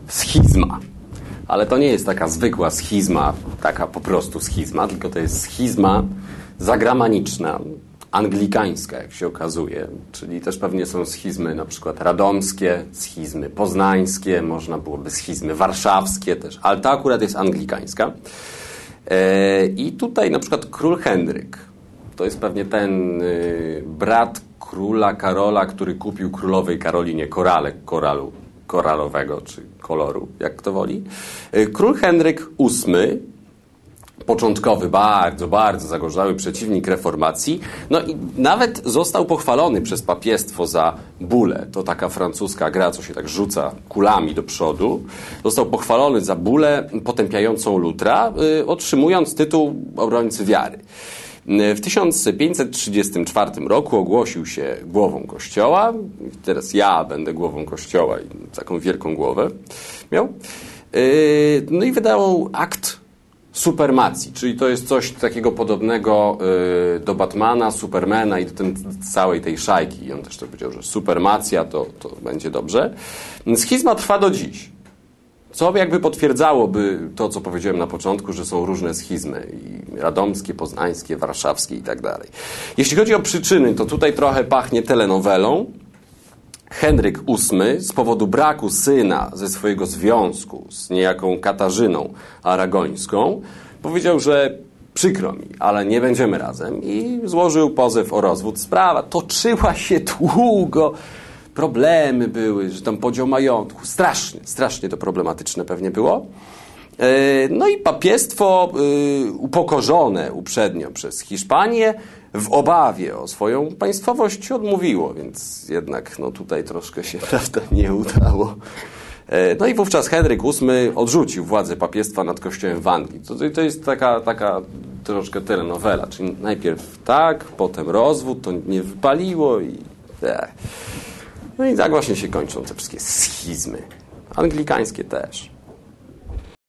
schizma. Ale to nie jest taka zwykła schizma, taka po prostu schizma, tylko to jest schizma zagramaniczna, anglikańska, jak się okazuje. Czyli też pewnie są schizmy na przykład radomskie, schizmy poznańskie, można byłoby schizmy warszawskie też, ale ta akurat jest anglikańska. I tutaj na przykład król Henryk, to jest pewnie ten brat króla Karola, który kupił królowej Karolinie koralowego, czy koloru, jak kto woli. Król Henryk VIII, początkowy, bardzo, bardzo zagorzały przeciwnik reformacji, no i nawet został pochwalony przez papiestwo za bulę. To taka francuska gra, co się tak rzuca kulami do przodu. Został pochwalony za bulę potępiającą Lutra, otrzymując tytuł obrońcy wiary. W 1534 roku ogłosił się głową Kościoła. Teraz ja będę głową Kościoła i taką wielką głowę miał. No i wydał akt supermacji, czyli to jest coś takiego podobnego do Batmana, Supermana i do całej tej szajki. I on też to powiedział, że supermacja to będzie dobrze. Schizma trwa do dziś. Co jakby potwierdzałoby to, co powiedziałem na początku, że są różne schizmy. I radomskie, poznańskie, warszawskie i tak dalej. Jeśli chodzi o przyczyny, to tutaj trochę pachnie telenowelą. Henryk VIII z powodu braku syna ze swojego związku z niejaką Katarzyną Aragońską powiedział, że przykro mi, ale nie będziemy razem i złożył pozew o rozwód. Sprawa toczyła się długo, problemy były, że tam podział majątku, strasznie to problematyczne pewnie było. No i papiestwo upokorzone uprzednio przez Hiszpanię w obawie o swoją państwowość odmówiło, więc jednak no tutaj troszkę się prawda nie udało. No i wówczas Henryk VIII odrzucił władzę papiestwa nad kościołem w Anglii. To jest taka troszkę telenowela, czyli najpierw tak, potem rozwód, to nie wypaliło i no i tak właśnie się kończą te wszystkie schizmy. Anglikańskie też.